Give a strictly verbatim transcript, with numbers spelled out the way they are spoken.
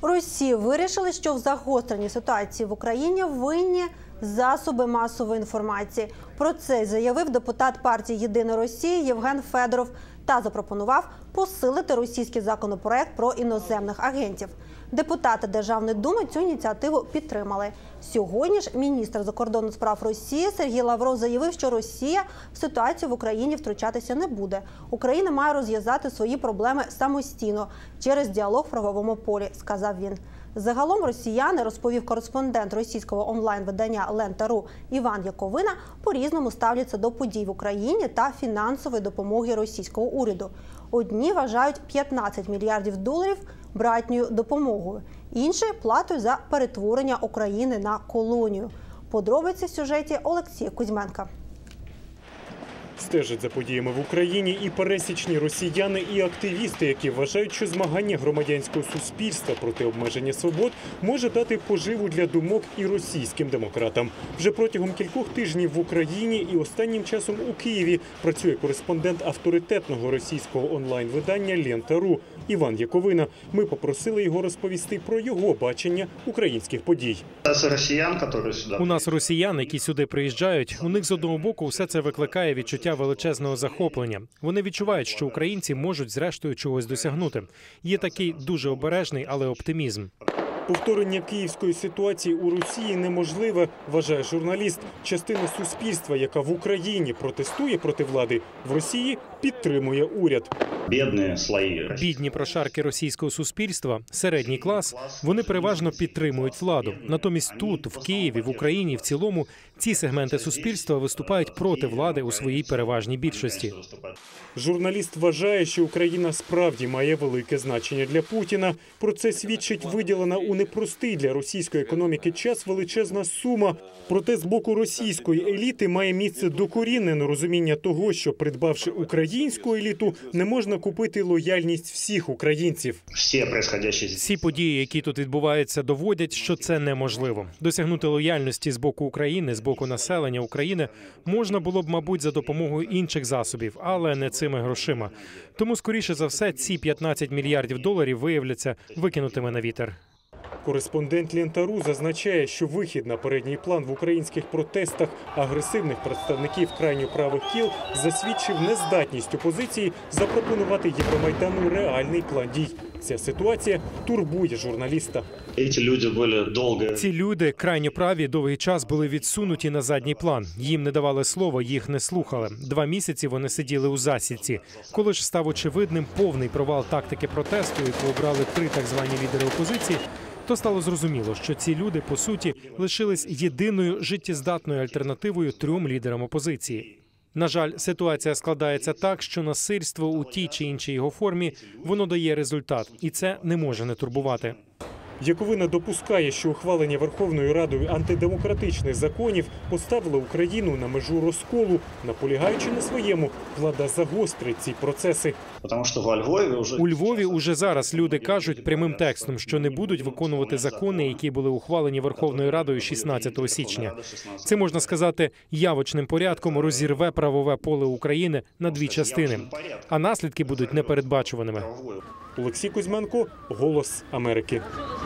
У Росії вирішили, що в загостреній ситуації в Україні винні засоби масової інформації. Про це заявив депутат партії «Єдина Росія» Євген Федоров та запропонував посилити російський законопроект про іноземних агентів. Депутати Державної думи цю ініціативу підтримали. Сьогодні ж міністр закордонних справ Росії Сергій Лавров заявив, що Росія в ситуацію в Україні втручатися не буде. Україна має розв'язати свої проблеми самостійно через діалог в правовому полі, сказав він. Загалом росіяни, розповів кореспондент російського онлайн-видання Лента.ру Іван Яковина, по-різному ставляться до подій в Україні та фінансової допомоги російського уряду. Одні вважають п'ятнадцять мільярдів доларів братньою допомогою, інші – платою за перетворення України на колонію. Подробиці в сюжеті Олексія Кузьменка. Стежать за подіями в Україні і пересічні росіяни, і активісти, які вважають, що змагання громадянського суспільства проти обмеження свобод може дати поживу для думок і російським демократам. Вже протягом кількох тижнів в Україні і останнім часом у Києві працює кореспондент авторитетного російського онлайн-видання «Лента.ру» Іван Яковина. Ми попросили його розповісти про його бачення українських подій. У нас росіяни, які сюди приїжджають, у них з одного боку все це викликає відчуття величезного захоплення. Вони відчувають, що українці можуть зрештою чогось досягнути. Є такий дуже обережний, але оптимізм. Повторення київської ситуації у Росії неможливе, вважає журналіст. Частина суспільства, яка в Україні протестує проти влади, в Росії підтримує уряд. Бідні прошарки російського суспільства, середній клас, вони переважно підтримують владу. Натомість тут, в Києві, в Україні, в цілому, ці сегменти суспільства виступають проти влади у своїй переважній більшості. Журналіст вважає, що Україна справді має велике значення для Путіна. Про це свідчить виділена у непростий для російської економіки час величезна сума. Проте з боку російської еліти має місце докорінне розуміння того, що, придбавши українську еліту, не можна купити лояльність всіх українців. Всі події, які тут відбуваються, доводять, що це неможливо. Досягнути лояльності з боку України, з боку населення України можна було б, мабуть, за допомогою інших засобів, але не цими грошима. Тому, скоріше за все, ці п'ятнадцять мільярдів доларів виявляться викинутими на вітер. Кореспондент «Лента.ру» зазначає, що вихід на передній план в українських протестах агресивних представників крайньо правих кіл засвідчив нездатність опозиції запропонувати Євромайдану реальний план дій. Ця ситуація турбує журналіста. Ці люди, крайньо праві, довгий час були відсунуті на задній план. Їм не давали слова, їх не слухали. Два місяці вони сиділи у засідці. Коли ж став очевидним повний провал тактики протесту, яку обрали три так звані лідери опозиції, то стало зрозуміло, що ці люди, по суті, лишились єдиною життєздатною альтернативою трьом лідерам опозиції. На жаль, ситуація складається так, що насильство у тій чи іншій його формі, воно дає результат, і це не може не турбувати. Яковина допускає, що ухвалення Верховною Радою антидемократичних законів поставило Україну на межу розколу. Наполягаючи на своєму, влада загострить ці процеси. У Львові уже зараз люди кажуть прямим текстом, що не будуть виконувати закони, які були ухвалені Верховною Радою шістнадцятого січня. Це, можна сказати, явочним порядком розірве правове поле України на дві частини. А наслідки будуть непередбачуваними. Олексій Кузьменко, «Голос Америки».